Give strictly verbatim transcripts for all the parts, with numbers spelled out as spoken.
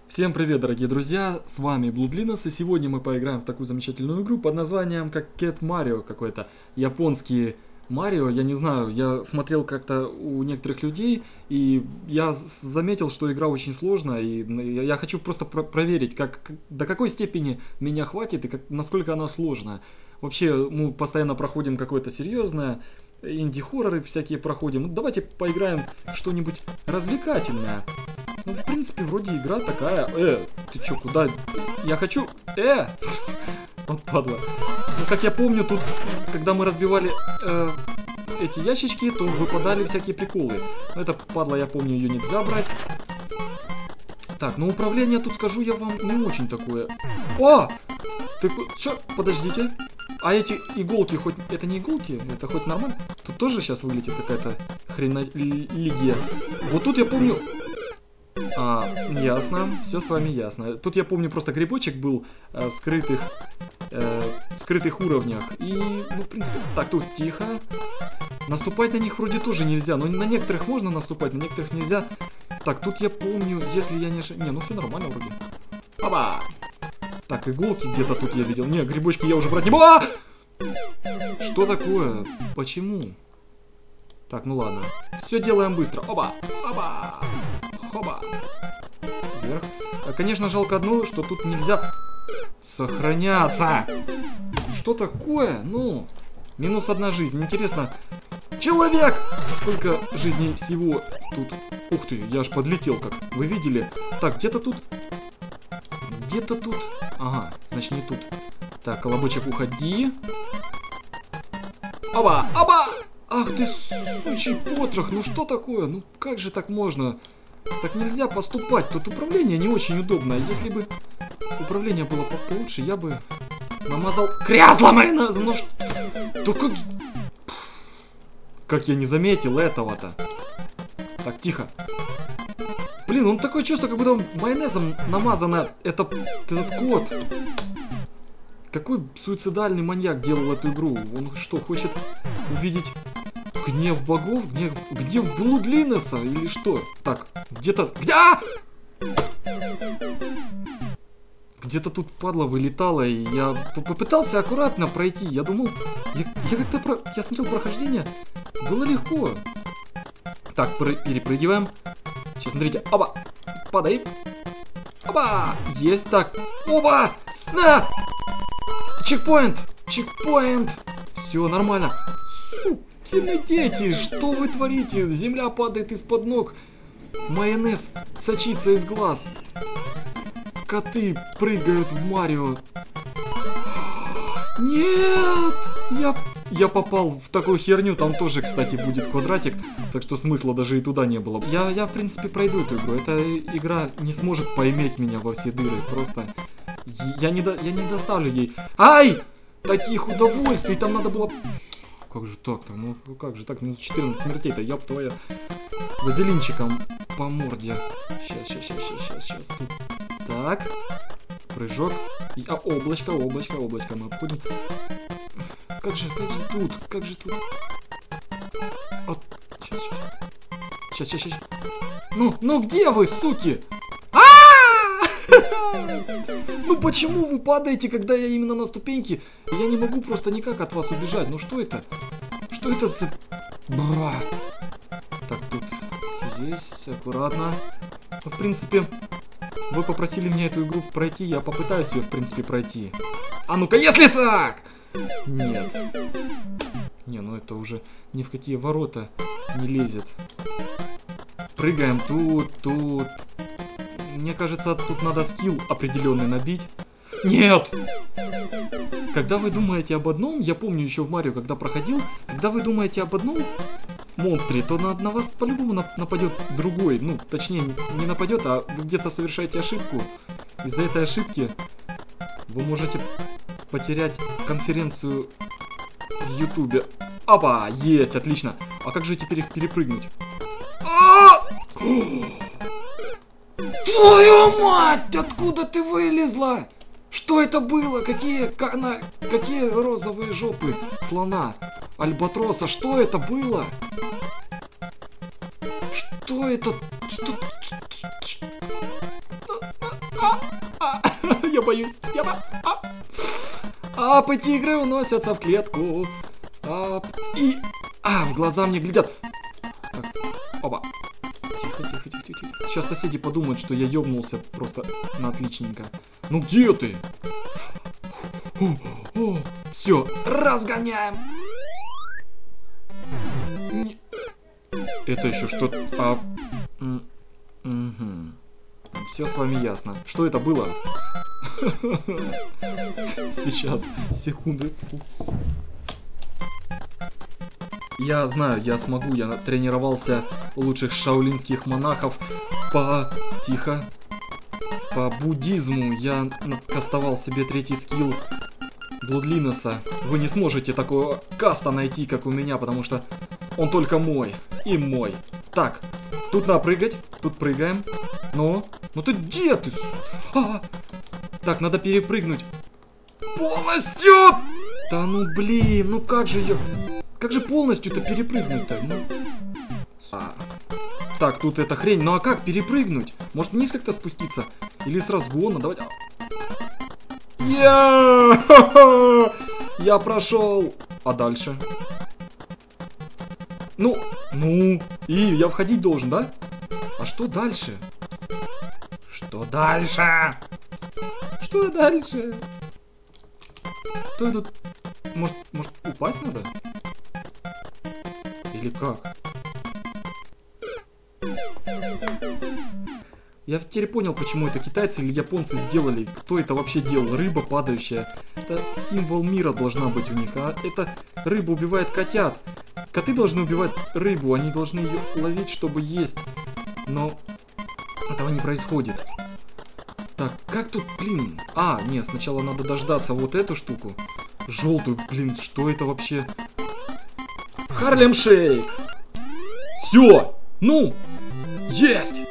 Всем привет, дорогие друзья, с вами Bloodliness, и сегодня мы поиграем в такую замечательную игру под названием как Cat Mario какой-то. Японский Марио, я не знаю, я смотрел как-то у некоторых людей, и я заметил, что игра очень сложная, и я хочу просто про проверить, как, до какой степени меня хватит и как, насколько она сложная. Вообще, мы постоянно проходим какое-то серьезное, инди-хорроры всякие проходим. Ну, давайте поиграем в что-нибудь развлекательное. Ну, в принципе, вроде игра такая. Э, ты чё, куда? Я хочу... Э! Вот падла. Ну, как я помню, тут, когда мы разбивали э, эти ящички, то выпадали всякие приколы. Но это, падла, я помню, ее нельзя брать. Так, ну управление тут, скажу я вам, не очень такое. О! Ты чё? Подождите. А эти иголки, хоть... Это не иголки? Это хоть нормально? Тут тоже сейчас вылетит какая-то хренолигия. Вот тут я помню... А, ясно, все с вами ясно. Тут я помню, просто грибочек был э, в скрытых, э, в скрытых уровнях. И, ну, в принципе, так, тут тихо. Наступать на них вроде тоже нельзя. Но на некоторых можно наступать, на некоторых нельзя. Так, тут я помню, если я не ошибаюсь... Не, ну все нормально вроде. Опа! Так, иголки где-то тут я видел. Не, грибочки я уже брать не буду. А! Что такое? Почему? Так, ну ладно. Все делаем быстро. Опа! Опа! Хоба! Вверх. А, конечно, жалко одно, что тут нельзя сохраняться. Что такое? Ну, минус одна жизнь. Интересно. Человек! Сколько жизней всего тут? Ух ты, я аж подлетел как. Вы видели? Так, где-то тут. Где-то тут. Ага, значит не тут. Так, колобочек, уходи. Оба! Оба! Ах ты, сучий потрох, ну что такое? Ну как же так можно? Так нельзя поступать, тут управление не очень удобно. Если бы управление было получше, я бы намазал кресло майонезом. Ну что? Да как... Как я не заметил этого-то? Так, тихо. Блин, он такое чувство, как будто майонезом намазано это, этот кот. Какой суицидальный маньяк делал эту игру? Он что, хочет увидеть... Гнев богов? Гнев, гнев Bloodliness? Или что? Так, где-то... Где? А! Где-то тут падла вылетала, и я попытался аккуратно пройти. Я думал... Я, я как-то... Про... Я смотрел прохождение. Было легко. Так, перепрыгиваем. Сейчас, смотрите. Оба! Падай. Оба! Есть так. Оба! На! Чекпоинт! Чекпоинт! Все нормально. Сука! Дети, что вы творите? Земля падает из-под ног. Майонез сочится из глаз. Коты прыгают в Марио. Нет! Я, я попал в такую херню. Там тоже, кстати, будет квадратик. Так что смысла даже и туда не было. Я, я в принципе, пройду эту игру. Эта игра не сможет поиметь меня во все дыры. Просто я не, до, я не доставлю ей. Ай! Таких удовольствий. Там надо было... Как же так-то? Ну как же так? Минус четырнадцать смертей-то, ёб твоя. Вазелинчиком по морде. Сейчас, сейчас, сейчас, сейчас, сейчас. Тут. Так. Прыжок. И, а, облачко, облачко, облачко. Мы обходим. Как же, как же тут? Как же тут? Вот. Сейчас, сейчас. Сейчас, сейчас, сейчас. Ну, ну где вы, суки? Ну почему вы падаете, когда я именно на ступеньке? Я не могу просто никак от вас убежать. Ну что это? Что это за... Бра. Так, тут здесь аккуратно. Ну, в принципе, вы попросили меня эту игру пройти. Я попытаюсь ее, в принципе, пройти. А ну-ка, если так! Нет. Не, ну это уже ни в какие ворота не лезет. Прыгаем тут, тут. Мне кажется, тут надо скилл определенный набить. Нет! Когда вы думаете об одном, я помню еще в Марио, когда проходил, когда вы думаете об одном монстре, то на, на вас по-любому нападет другой. Ну, точнее, не нападет, а вы где-то совершаете ошибку. Из-за этой ошибки вы можете потерять конференцию в Ютубе. Опа! Есть, отлично. А как же теперь их перепрыгнуть? Твою мать! Откуда ты вылезла? Что это было? Какие, как, на, какие розовые жопы слона? Альбатроса? Что это было? Что это? Что? Что? А, а, я боюсь. Я бо... а. Ап, и тигры уносятся в клетку. Ап, и... А, в глаза мне глядят. Так, оба. Тихо, тихо, тихо, тихо. Сейчас соседи подумают, что я ёбнулся просто на отличненько. Ну где ты? Все, разгоняем. Не... Это еще что? А... Угу. Все с вами ясно. Что это было? Сейчас, секунды. Я знаю, я смогу. Я тренировался у лучших шаолинских монахов по... Тихо. По буддизму. Я кастовал себе третий скилл Блудлинеса. Вы не сможете такого каста найти, как у меня, потому что он только мой. И мой. Так, тут надо прыгать. Тут прыгаем. Ну, ну ты где ты? А! Так, надо перепрыгнуть. Полностью! Да ну блин, ну как же я... Как же полностью-то перепрыгнуть-то? Ну... А. Так, тут эта хрень. Ну а как перепрыгнуть? Может вниз как-то спуститься? Или с разгона? Давайте... Я... Я прошел. А дальше? Ну, ну... И я входить должен, да? А что дальше? Что дальше? Что дальше? Что тут? Может, может упасть надо? Или как? Я теперь понял, почему это китайцы или японцы сделали. Кто это вообще делал? Рыба падающая. Это символ мира должна быть у них. А это рыба убивает котят. Коты должны убивать рыбу. Они должны ее ловить, чтобы есть. Но этого не происходит. Так, как тут, блин? А, нет, сначала надо дождаться вот эту штуку. Желтую, блин, что это вообще? Харлем Шейк! Все! Ну! Есть!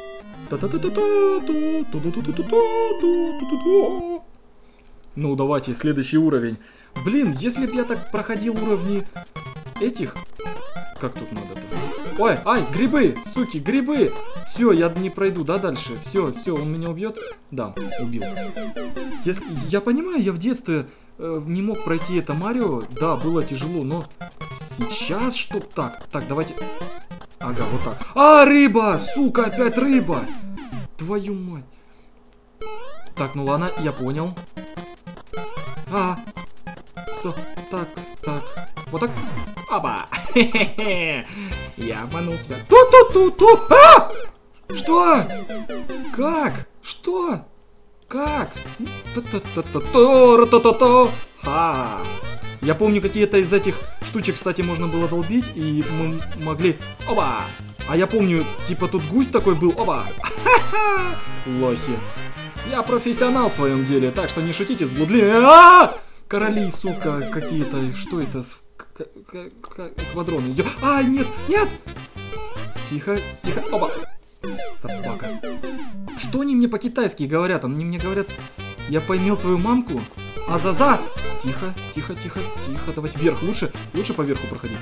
Ну, давайте, следующий уровень. Блин, если бы я так проходил уровни этих... Как тут надо-то? Ой, ай, грибы, суки, грибы! Все, я не пройду, да, дальше? Все, все, он меня убьет? Да, убил. Если... Я понимаю, я в детстве э, не мог пройти это Марио. Да, было тяжело, но сейчас что так? Так, давайте... Ага, вот так. А, рыба! Сука, опять рыба! Твою мать. Так, ну ладно, я понял. А, что? Так, так. Вот так. Оба! Я обманул тебя. Ту-ту-ту-ту! А! Что? Как? Что? Как? Ха! Я помню, какие-то из этих штучек, кстати, можно было долбить, и мы могли... Оба! А я помню, типа тут гусь такой был. Оба! Лохи. Я профессионал в своем деле, так что не шутите с Блудлинесом. Короли, сука, какие-то... Что это? Квадроны. А, нет, нет! Тихо, тихо. Оба! Собака. Что они мне по-китайски говорят? Они мне говорят... Я поимел твою мамку? Азаза! Тихо, тихо, тихо, тихо. Давайте вверх. Лучше, лучше по верху проходить.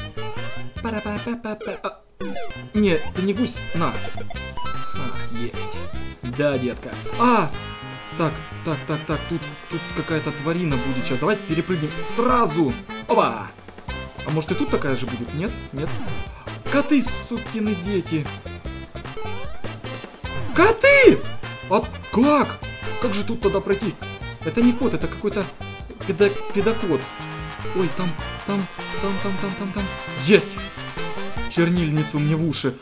А, не, ты не гусь. На. А, есть. Да, детка. А! Так, так, так, так. Тут, тут какая-то тварина будет сейчас. Давай перепрыгнем сразу. Оба! А может и тут такая же будет? Нет? Нет? Коты, сукины дети. Коты! А как? Как же тут тогда пройти? Это не кот, это какой-то педо педокот. Ой, там, там, там, там, там, там, там. Есть! Чернильницу мне в уши.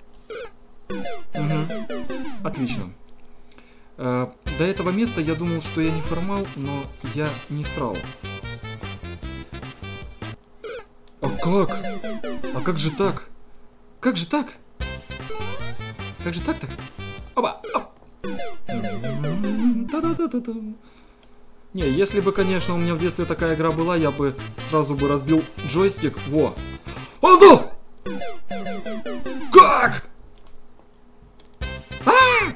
Угу. Отлично. Э, до этого места я думал, что я не формал, но я не срал. А как? А как же так? Как же так? Как же так-то? Оба! Оп. Не, если бы, конечно, у меня в детстве такая игра была, я бы сразу бы разбил джойстик. Во! А, да! Как? А!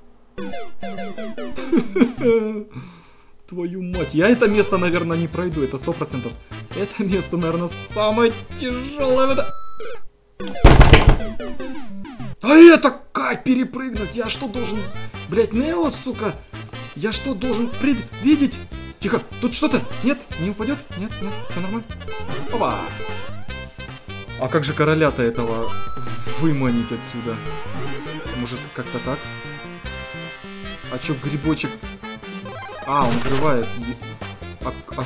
Твою мать, я это место, наверное, не пройду, это сто процентов. Это место, наверное, самое тяжелое. А это как? Как перепрыгнуть? Я что должен... Блять, Нео, сука! Я что должен предвидеть? Тихо, тут что-то? Нет? Не упадет? Нет, нет, все нормально. Опа! А как же короля-то этого выманить отсюда? Может, как-то так? А чё, грибочек? А, он взрывает. А, а...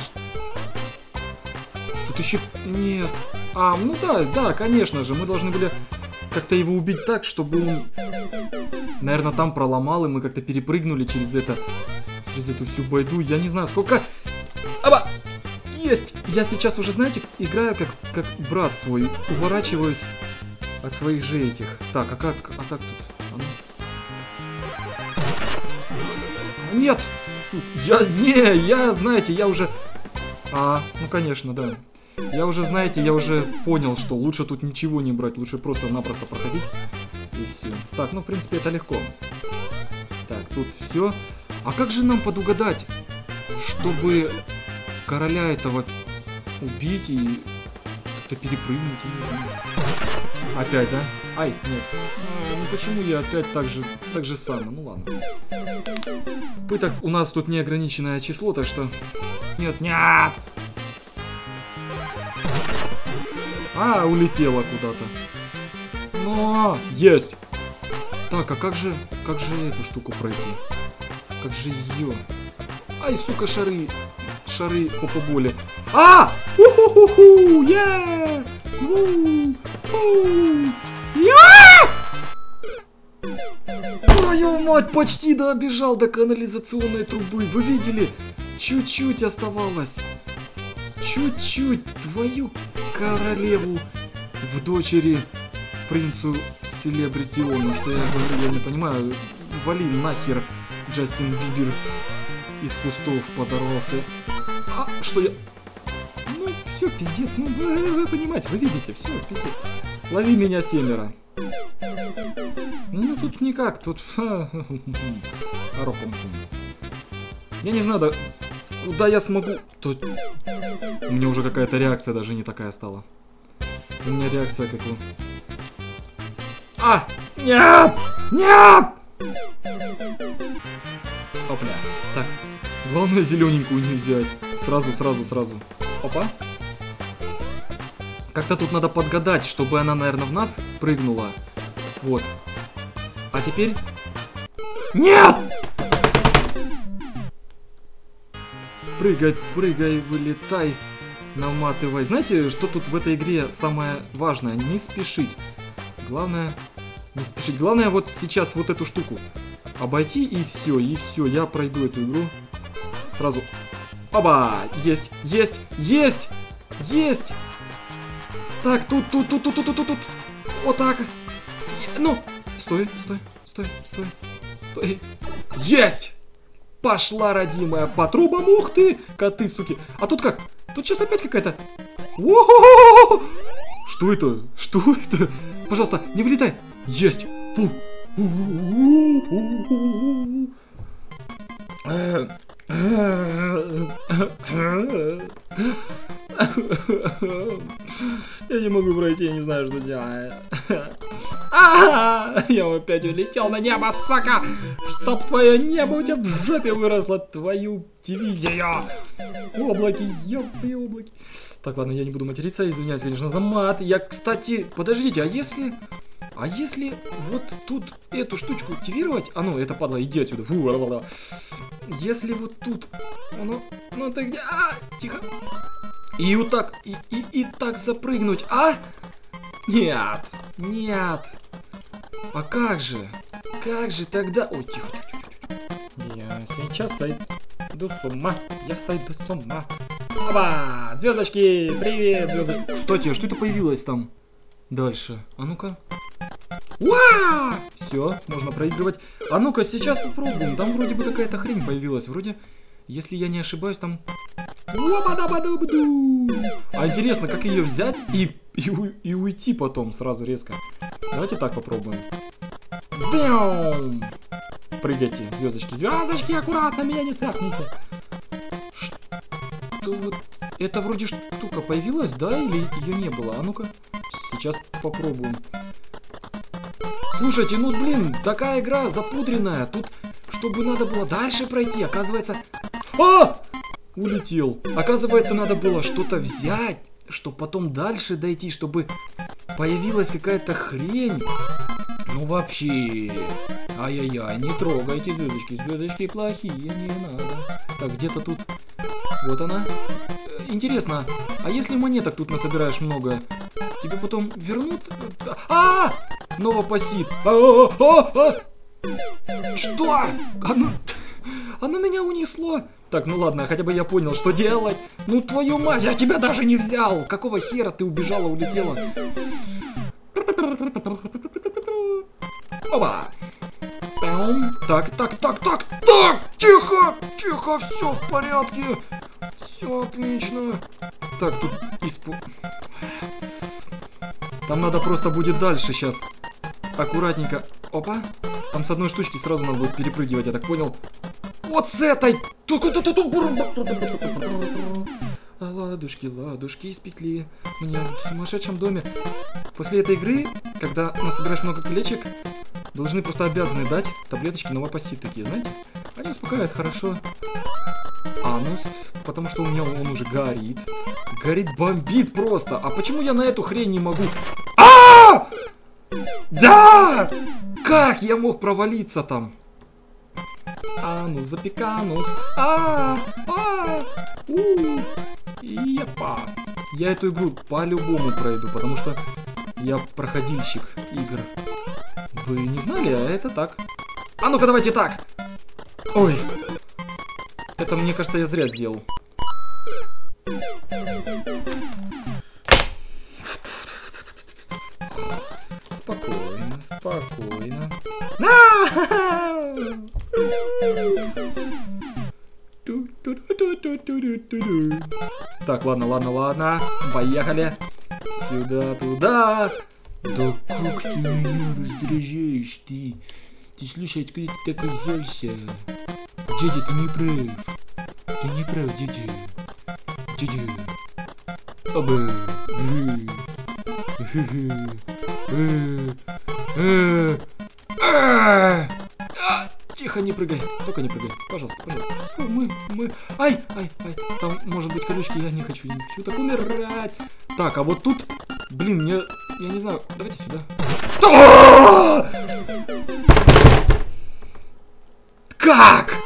Тут еще... Нет. А, ну да, да, конечно же. Мы должны были как-то его убить так, чтобы он... Наверное, там проломал, и мы как-то перепрыгнули через это... Через эту всю байду. Я не знаю, сколько... Аба! Есть! Я сейчас уже, знаете, играю как, как брат свой. Уворачиваюсь от своих же этих. Так, а как... А как тут? А ну... Нет! Я... Не, я, знаете, я уже... А, ну конечно, да. Я уже, знаете, я уже понял, что лучше тут ничего не брать. Лучше просто-напросто проходить. И все. Так, ну, в принципе, это легко. Так, тут все. А как же нам подугадать, чтобы короля этого убить и как-то перепрыгнуть, я не знаю. Опять, да? Ай, нет. А, ну почему я опять так же, так же само? Ну ладно. Пыток у нас тут неограниченное число, так что... Нет, нет! А, улетела куда-то. Но! Есть! Так, а как же, как же эту штуку пройти? Как же ее? Ай, сука, шары. Шары попоболи. А! Уху-ху-ху! Yeah! Твою мать, почти добежал до канализационной трубы. Вы видели? Чуть-чуть оставалось. Чуть-чуть. Твою королеву в дочери принцу Селебритиону. Что я говорю, я не понимаю. Вали нахер. Джастин Бибер из кустов подорвался. А, что я... Ну, все, пиздец. Ну, вы, вы понимаете, вы видите, все, пиздец. Лови меня, семеро. Ну, тут никак, тут... Я не знаю, да... Куда я смогу... Тут... У меня уже какая-то реакция даже не такая стала. У меня реакция как у... А! Нет! Нет! Опля. Так. Главное зелененькую не взять. Сразу, сразу, сразу. Опа. Как-то тут надо подгадать, чтобы она, наверное, в нас прыгнула. Вот. А теперь... Нет! Прыгай, прыгай, вылетай, наматывай. Знаете, что тут в этой игре самое важное? Не спешить. Главное, не спешить. Главное вот сейчас вот эту штуку обойти, и все, и все. Я пройду эту игру сразу. Оба! Есть, есть, есть, есть! Так, тут, тут, тут, тут, тут, тут, тут. Вот так. Ну, стой, стой, стой, стой, стой. Есть! Пошла, родимая, по трубам, ух ты, коты, суки. А тут как? Тут сейчас опять какая-то... Что это? Что это? Пожалуйста, не вылетай. Есть. Фу. Я не могу пройти, я не знаю, что делать. А, я опять улетел на небо, сука! Чтоб твое небо у тебя в жопе выросло, твою дивизию! Облаки, ёбаные облаки. Так, ладно, я не буду материться, извиняюсь, конечно, за мат. Я, кстати, подождите, а если... А если вот тут эту штучку активировать... А ну, это падла, иди отсюда. Фу, ла-ла-ла. Если вот тут... Ну, ну ты где? А, тихо. И вот так, и, и, и так запрыгнуть, а? Нет, нет. А как же? Как же тогда? Ой, тихо, тихо, тихо. Я сейчас сойду с ума. Я сойду с ума. Опа! Звездочки! Привет, звезды! Кстати, а что это появилось там? Дальше. А ну-ка. Уа! Все, можно проигрывать. А ну-ка, сейчас попробуем. Там вроде бы какая-то хрень появилась. Вроде, если я не ошибаюсь, там... А интересно, как ее взять и, и, и уйти потом сразу резко. Давайте так попробуем. Бэм! Прыгайте, звездочки. Звездочки, аккуратно, меня не цапните. Что вот... Это вроде штука появилась, да? Или ее не было? А ну-ка, сейчас попробуем. Слушайте, ну блин, такая игра запудренная. Тут, чтобы надо было дальше пройти, оказывается... А! Улетел. Оказывается, надо было что-то взять, чтобы потом дальше дойти, чтобы появилась какая-то хрень. Ну вообще... Ай-яй-яй, не трогайте звездочки. Звездочки плохие, не надо. Так, где-то тут... Вот она. Интересно, а если монеток тут насобираешь много, тебе потом вернут? А! Новопосит. Что? Оно... Оно меня унесло. Так, ну ладно, хотя бы я понял, что делать. Ну твою мать, я тебя даже не взял. Какого хера ты убежала, улетела? Оба. Так, так, так, так, так, тихо, тихо, все в порядке. Все отлично. Так, тут испу... Там надо просто будет дальше сейчас. Аккуратненько. Опа. Там с одной штучки сразу надо будет перепрыгивать, я так понял. Вот с этой. Ладушки, ладушки испекли. Мне в сумасшедшем доме. После этой игры, когда насобираешь много колечек, должны просто обязаны дать таблеточки новопосит такие, знаете? Они успокаивают хорошо. Анус, потому что у меня он уже горит. Горит, бомбит просто. А почему я на эту хрень не могу? А! Да! Как я мог провалиться там? Анус, запеканус. А! А! У! Епа! Я эту игру по-любому пройду, потому что я проходильщик игр. Вы не знали, а это так. А ну-ка давайте так! Ой! Это, мне кажется, я зря сделал. Спокойно, спокойно. Так, ладно, ладно, ладно. Поехали. Сюда, туда. Да как ты меня раздражаешь, ты? Ты слушай, откуда ты такой взялся? Дядя, ты не прав. Ты не прав, дядя. Дядя. Оба. Тихо, не прыгай. Только не прыгай. Пожалуйста, пожалуйста. Мы, мы... Ай, ай, ай. Там, может быть, колючки. Я не хочу, не хочу так умирать. Так, а вот тут... Блин, мне... Я не знаю. Давайте сюда. Как?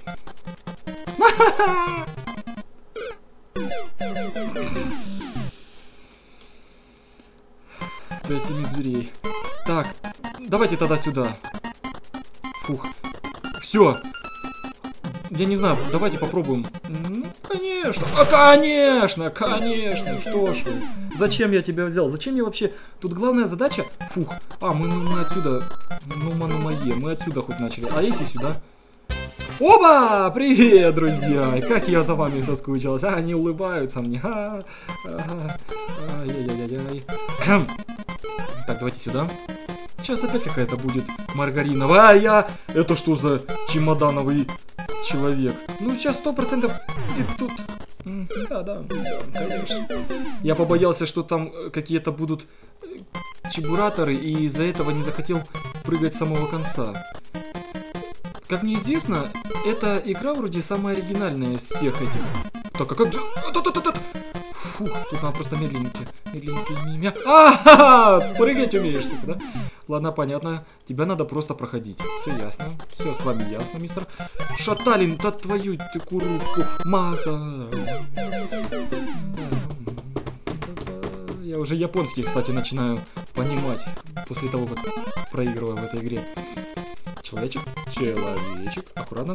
Для семи зверей. Так, давайте тогда сюда. Фух. Все. Я не знаю, давайте попробуем. Ну, конечно. А, конечно, конечно. Что ж вы. Зачем я тебя взял? Зачем я вообще... Тут главная задача... Фух. А, мы, мы отсюда... Ну, ману мое. Мы отсюда хоть начали. А если сюда? Оба! Привет, друзья! Как я за вами соскучился. А, они улыбаются мне. А, а, ай-яй-яй-яй. Так, давайте сюда. Сейчас опять какая-то будет маргариновая. Это что за чемодановый человек? Ну, сейчас сто процентов и тут... Да, да, да, конечно. Я побоялся, что там какие-то будут чебураторы, и из-за этого не захотел прыгать с самого конца. Как мне известно, эта игра вроде самая оригинальная из всех этих. Так, а как же... Фух, тут надо просто медленненько. Медленненько мимя. А-ха-ха! Прыгать умеешь, сука, да? Ладно, понятно. Тебя надо просто проходить. Все ясно. Все с вами ясно, мистер. Шаталин-то твою руку. Мата. Я уже японский, кстати, начинаю понимать после того, как проигрываю в этой игре. Человечек. Человечек. Аккуратно.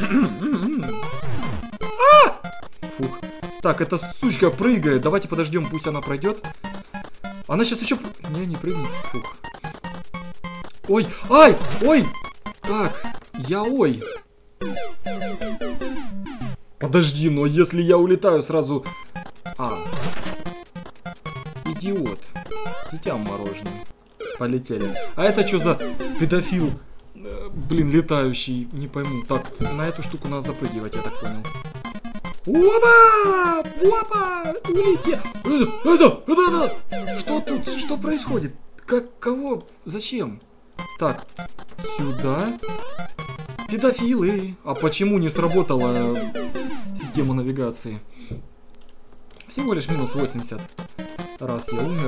Фух. Так, эта сучка прыгает. Давайте подождем, пусть она пройдет. Она сейчас еще... Не, не прыгнет. Фух. Ой, ай, ой. Так, я ой. Подожди, но если я улетаю сразу... А. Идиот. Дитя мороженое. Полетели. А это что за педофил? Блин, летающий. Не пойму. Так, на эту штуку надо запрыгивать, я так понял. Опа! Опа! Улетел! Это, это, это, это! Что тут? Что происходит? Как, кого? Зачем? Так, сюда. Педофилы. А почему не сработала система навигации? Всего лишь минус восемьдесят. Раз я умер.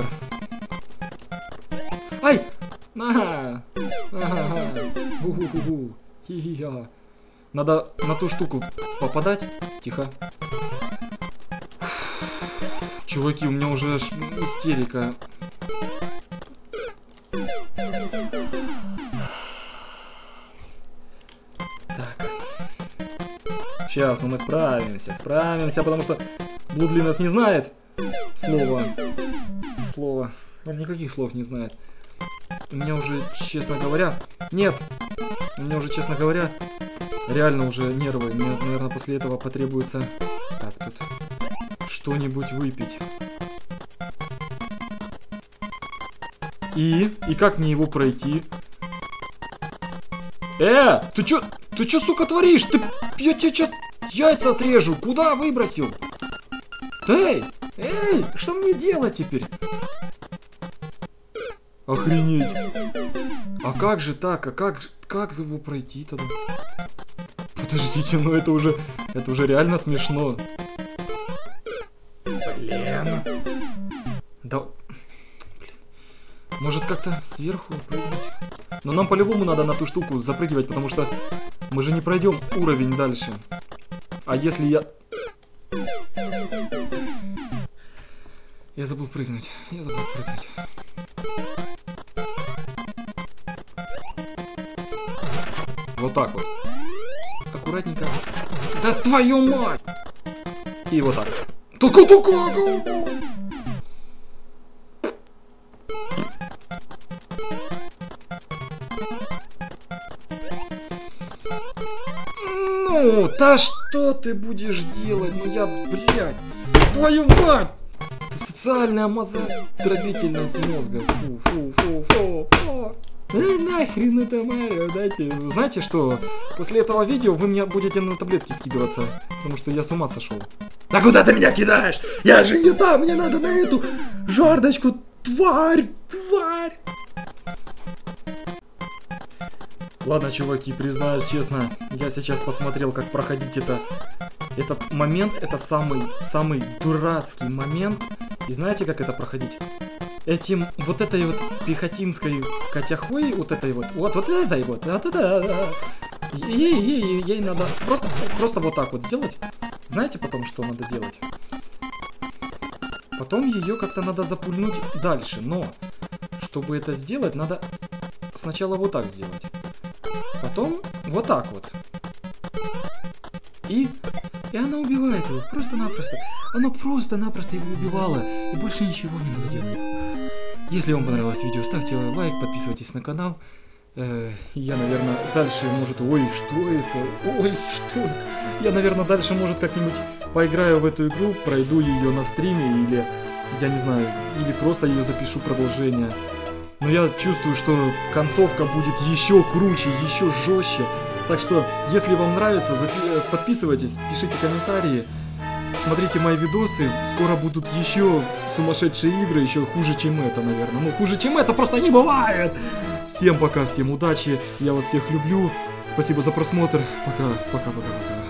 Ай! Ага! Ага! У-ху-ху-ху! Хи-хи-ха! Надо на ту штуку попадать. Тихо. Чуваки, у меня уже аж истерика. Так. Сейчас, ну мы справимся, справимся, потому что Блудли нас не знает. Слово. Слово. Он никаких слов не знает. У меня уже, честно говоря... Нет! У меня уже, честно говоря, реально уже нервы. Мне, наверное, после этого потребуется... Так, тут... Что-нибудь выпить. И? И как мне его пройти? Э! Ты чё? Ты чё, сука, творишь? Ты... Я тебе сейчас яйца отрежу. Куда выбросил? Эй! Эй! Что мне делать теперь? Охренеть. А как же так? А как, как его пройти тогда? Подождите, ну это уже... Это уже реально смешно. Блин. Да... Блин. Может как-то сверху прыгнуть? Но нам по-любому надо на ту штуку запрыгивать, потому что мы же не пройдем уровень дальше. А если я... Я забыл прыгнуть. Я забыл прыгнуть. Вот так вот. Аккуратненько. Да твою мать! И вот так. Туку-туку! Ну, да что ты будешь делать? Ну я, блядь, твою мать! Это социальная мозгодробительность мозга. Фу, фу, фу, фу, фу. Э, нахрен это, Марио, дайте. Знаете что? После этого видео вы меня будете на таблетки скидываться, потому что я с ума сошел. Да куда ты меня кидаешь? Я же не там, мне надо на эту жардочку, тварь, тварь. Ладно, чуваки, признаюсь честно, я сейчас посмотрел, как проходить это. Этот момент, это самый, самый дурацкий момент. И знаете, как это проходить? Этим, вот этой вот пехотинской котяхой, вот этой вот, вот, вот этой вот, вот это, ей, ей, ей надо просто, просто вот так вот сделать. Знаете потом, что надо делать? Потом ее как-то надо запульнуть дальше, но, чтобы это сделать, надо сначала вот так сделать. Потом вот так вот. И, и она убивает его, просто-напросто. Она просто-напросто его убивала, и больше ничего не надо делать. Если вам понравилось видео, ставьте лайк, подписывайтесь на канал. Э, я, наверное, дальше, может... Ой, что это? Ой, что это? Я, наверное, дальше, может, как-нибудь поиграю в эту игру, пройду ее на стриме, или, я не знаю, или просто ее запишу продолжение. Но я чувствую, что концовка будет еще круче, еще жестче. Так что, если вам нравится, подписывайтесь, пишите комментарии, смотрите мои видосы. Скоро будут еще сумасшедшие игры, еще хуже, чем это, наверное. Ну, хуже, чем это просто не бывает. Всем пока, всем удачи, я вас всех люблю. Спасибо за просмотр. Пока, пока, пока, пока.